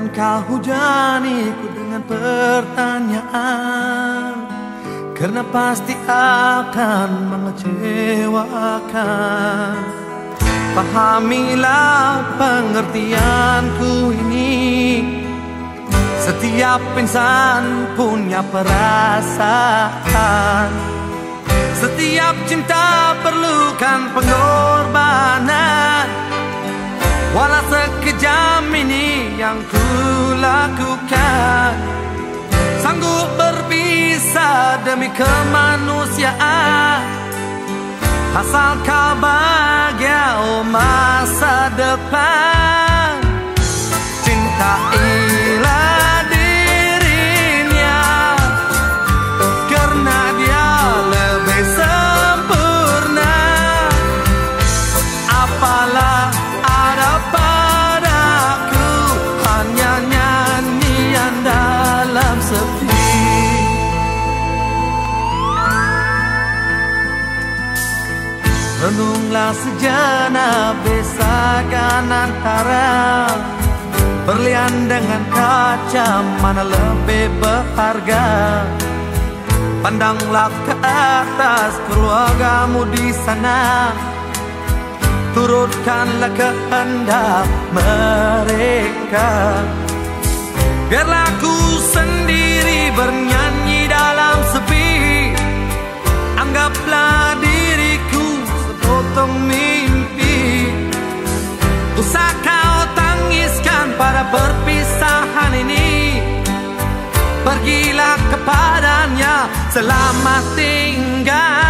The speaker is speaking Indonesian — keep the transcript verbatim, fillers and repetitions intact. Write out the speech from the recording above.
Jangan kau hujaniku dengan pertanyaan, karena pasti akan mengecewakan. Pahamilah pengertianku ini, setiap insan punya perasaan. Setiap cinta perlukan pengorbanan. Walau sekejam ini yang ku lakukan, sanggup berpisah demi kemanusiaan. Asal kau bahagia, oh masa depan. Cintailah dirinya, karena dia lebih sempurna. Apalah ada padaku, hanya nyanyian dalam sepi. Renunglah sejenak, besakan antara berlian dengan kaca, mana lebih berharga. Pandanglah ke atas keluargamu di sana, turutkanlah kehendak mereka. Biarlah ku sendiri bernyanyi dalam sepi. Anggaplah diriku sepotong mimpi. Usah kau tangiskan pada perpisahan ini. Pergilah kepadanya, selamat tinggal.